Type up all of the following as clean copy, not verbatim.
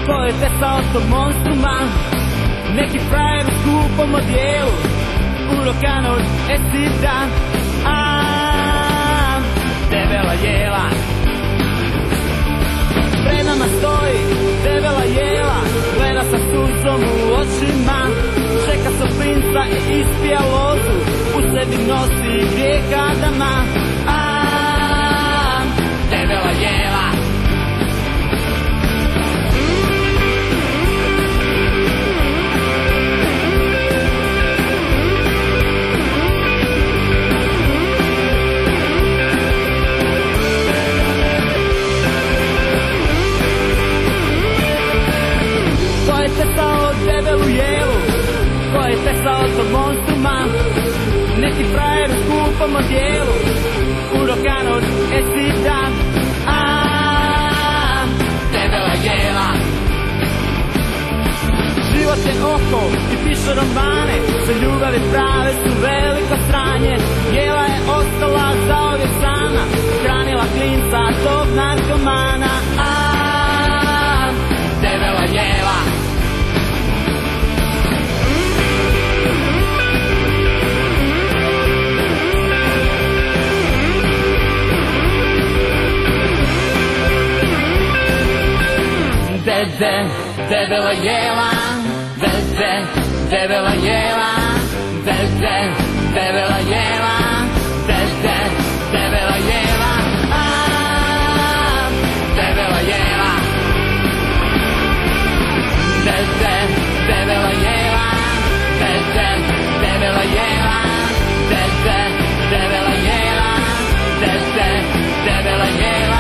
To je testa od tog monstruma, neki frajer u skupom odijelu, urokan od esida. Debela jela, pred nama stoji debela jela, gleda sa suzom u očima, čeka sa princa i ispija lozu, u sebi nosi grijeh Adama. Debela jela. Ko je testao debelu jelu, ko je testao tog monstruma, neki frajer u skupom odijelu, urokan od esida. Debela jela. Život je oko i piše romane, sve ljubavi prave su veliko sranje. Jela je ostala zauvijek sama, hranila klinca tog narkomana. Debela jela. Debela jela, debela jela, debela jela, debela jela, debela jela, debela jela, debela jela, debela jela, debela jela.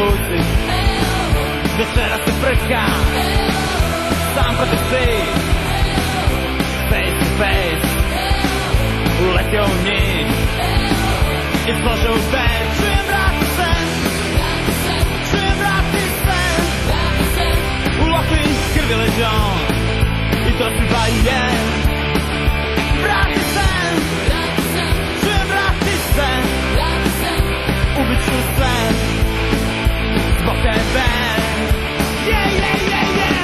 ruci, večera se prska, sam protiv svih, face to face, uletio u njih, ispložio u ten, čujem vrati se, u lokvi krvi leđon, i to si ba je, vrati se, čujem vrati se, ubit ću sve, zbog tebe, yeah, yeah, yeah, yeah.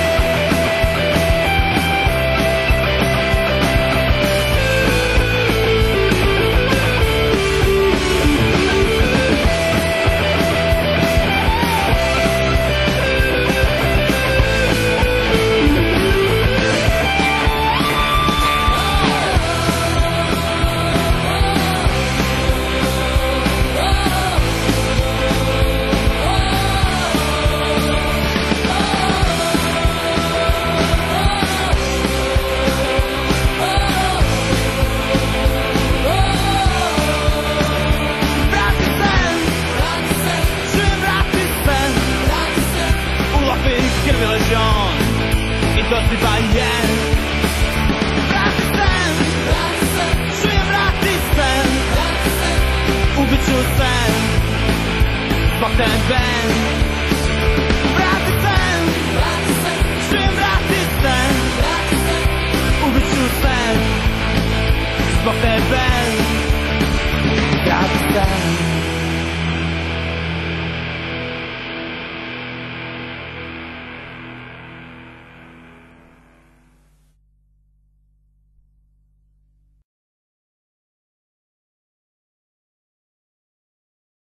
Krvi ležon, i to si ba je, vrati se, čujem vrati se, ubit ću se, zbog tebe, vrati se, čujem vrati se, ubit ću se, zbog tebe, vrati se.